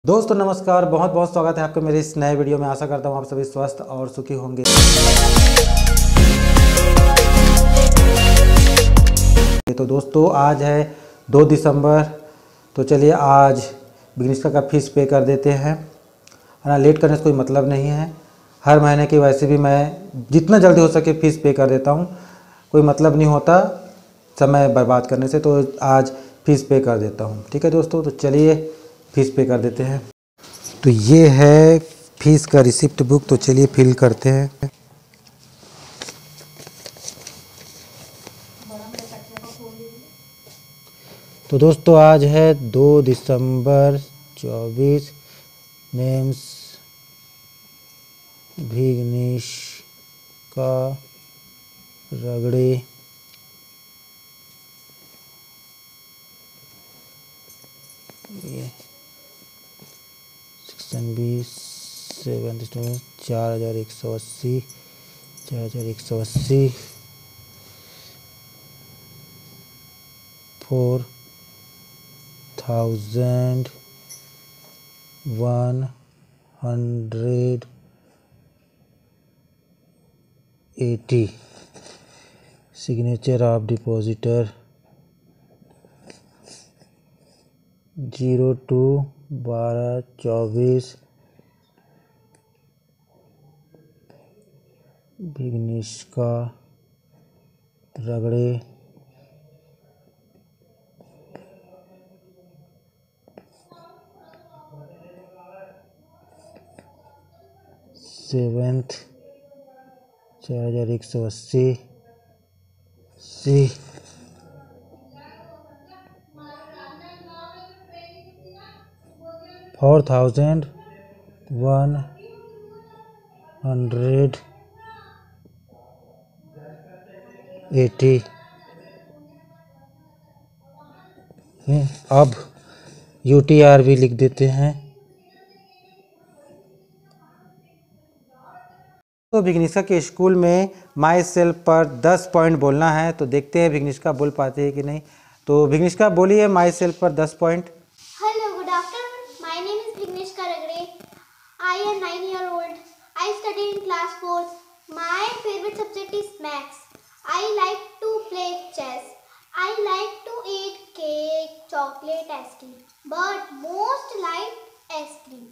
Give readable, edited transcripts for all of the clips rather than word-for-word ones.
दोस्तों नमस्कार, बहुत बहुत स्वागत है आपका मेरे इस नए वीडियो में। आशा करता हूँ आप सभी स्वस्थ और सुखी होंगे। तो दोस्तों आज है 2 दिसंबर, तो चलिए आज बिजनेस का फीस पे कर देते हैं। है ना, लेट करने से कोई मतलब नहीं है। हर महीने की वैसे भी मैं जितना जल्दी हो सके फीस पे कर देता हूँ, कोई मतलब नहीं होता समय बर्बाद करने से। तो आज फीस पे कर देता हूँ। ठीक है दोस्तों, तो चलिए फीस पे कर देते हैं। तो ये है फीस का रिसिप्ट बुक, तो चलिए फिल करते हैं। तो दोस्तों आज है 2 दिसंबर 24। नेम्स विघ्नेश का रगड़े। ये 4180 4180 4180। Signature of depositor 02/12/24। विघ्नेश का रगड़े। Seventh 4180 C 4180। अब UTR भी लिख देते हैं। तो विघ्नेश के स्कूल में माई सेल्फ पर 10 पॉइंट बोलना है, तो देखते हैं विघ्नेश बोल पाते हैं कि नहीं। तो विघ्नेश बोलिए माई सेल्फ पर 10 point. Hello, good afternoon. My name is Vignesh Karagre. I am 9-year-old. I study in class 4th. My favorite subject is maths. I like to play chess. I like to eat cake, chocolate, ice cream. But most like ice cream.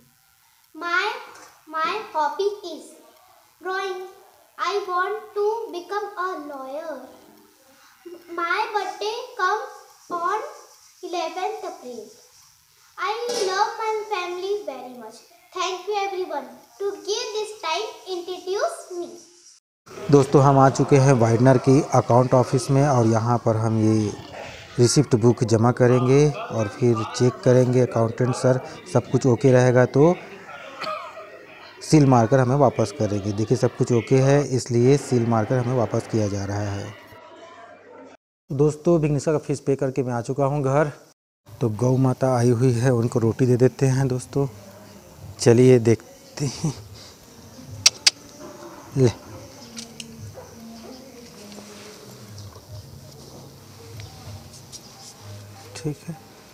My hobby is drawing. I want to become a lawyer. My birthday comes on 11th April. I love my family very much. Thank you everyone to give this time introduce me. दोस्तों हम आ चुके हैं वाइडनर की account office में, और यहाँ पर हम ये रिसिप्ट बुक जमा करेंगे और फिर चेक करेंगे। अकाउंटेंट सर सब कुछ ओके रहेगा तो सील मारकर हमें वापस करेंगे। देखिए सब कुछ ओके है, इसलिए सील मारकर हमें वापस किया जा रहा है। दोस्तों विघ्नेश का फीस पे करके मैं आ चुका हूँ घर। तो गौ माता आई हुई है, उनको रोटी दे देते हैं। दोस्तों चलिए देखते हैं। ले ठीक है,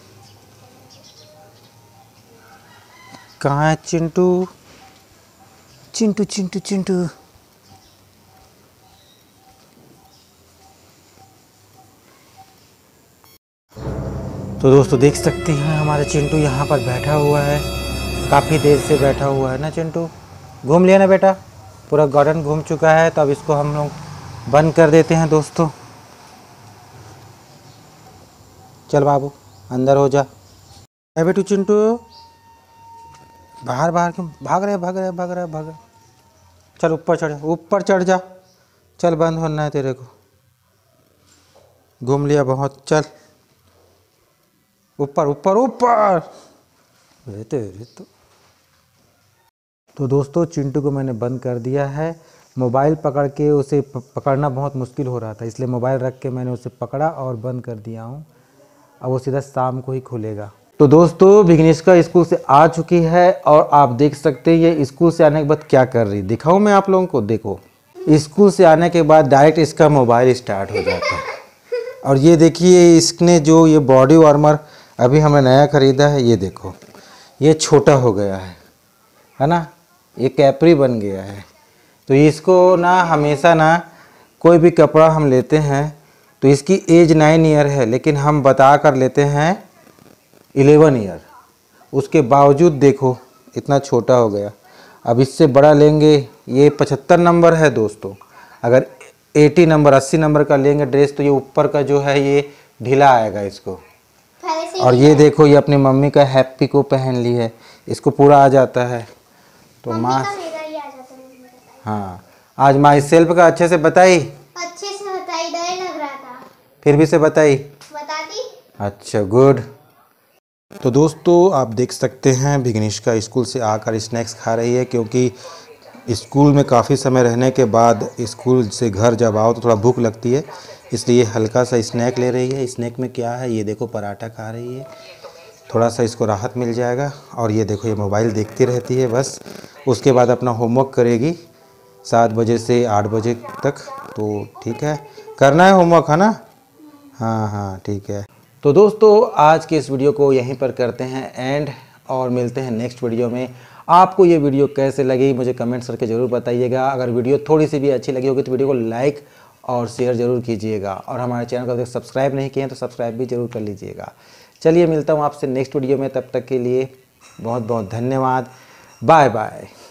कहाँ है चिंटू? चिंटू चिंटू चिंटू। तो दोस्तों देख सकते हैं हमारा चिंटू यहाँ पर बैठा हुआ है, काफ़ी देर से बैठा हुआ है ना। चिंटू घूम लिया ना बेटा, पूरा गार्डन घूम चुका है। तो अब इसको हम लोग बंद कर देते हैं। दोस्तों चल बाबू अंदर हो जा। है बेटू चिंटू, बाहर बाहर क्यों भाग रहे। चल ऊपर चढ़ जा। चल बंद होना है तेरे को, घूम लिया बहुत। चल ऊपर तो दोस्तों चिंटू को मैंने बंद कर दिया है। मोबाइल पकड़ के उसे पकड़ना बहुत मुश्किल हो रहा था, इसलिए मोबाइल रख के मैंने उसे पकड़ा और बंद कर दिया हूँ। अब वो सीधा शाम को ही खुलेगा। तो दोस्तों विघ्नेश का स्कूल से आ चुकी है, और आप देख सकते हैं ये स्कूल से आने के बाद क्या कर रही। दिखाऊं मैं आप लोगों को? देखो स्कूल से आने के बाद डायरेक्ट इसका मोबाइल स्टार्ट हो जाता है। और ये देखिए इसने जो ये बॉडी वार्मर अभी हमें नया ख़रीदा है, ये देखो ये छोटा हो गया है ना, ये कैपरी बन गया है। तो इसको ना हमेशा ना कोई भी कपड़ा हम लेते हैं तो इसकी एज 9 ईयर है, लेकिन हम बता कर लेते हैं 11 ईयर। उसके बावजूद देखो इतना छोटा हो गया। अब इससे बड़ा लेंगे, ये 75 नंबर है दोस्तों। अगर 80 नंबर 80 नंबर का लेंगे ड्रेस तो ये ऊपर का जो है ये ढीला आएगा इसको। और ये देखो ये अपनी मम्मी का हैप्पी को पहन ली है, इसको पूरा आ जाता है। तो माँ, हाँ आज माई सेल्फ का अच्छे से बताई, अच्छे से बताई, डर लग रहा था, फिर भी से बताई, बताती। अच्छा गुड। तो दोस्तों आप देख सकते हैं विघ्नेशिका स्कूल से आकर स्नैक्स खा रही है, क्योंकि स्कूल में काफ़ी समय रहने के बाद स्कूल से घर जब आओ तो थोड़ा भूख लगती है, इसलिए हल्का सा स्नैक ले रही है। स्नैक में क्या है, ये देखो पराठा खा रही है, थोड़ा सा इसको राहत मिल जाएगा। और ये देखो ये मोबाइल देखती रहती है बस। उसके बाद अपना होमवर्क करेगी 7 बजे से 8 बजे तक। तो ठीक है, करना है होमवर्क है ना? हाँ हाँ ठीक है। तो दोस्तों आज के इस वीडियो को यहीं पर करते हैं एंड, और मिलते हैं नेक्स्ट वीडियो में। आपको ये वीडियो कैसे लगी मुझे कमेंट्स करके ज़रूर बताइएगा। अगर वीडियो थोड़ी सी भी अच्छी लगी होगी तो वीडियो को लाइक और शेयर ज़रूर कीजिएगा, और हमारे चैनल को अगर सब्सक्राइब नहीं किए हैं तो सब्सक्राइब भी ज़रूर कर लीजिएगा। चलिए मिलता हूँ आपसे नेक्स्ट वीडियो में, तब तक के लिए बहुत बहुत धन्यवाद। Bye bye.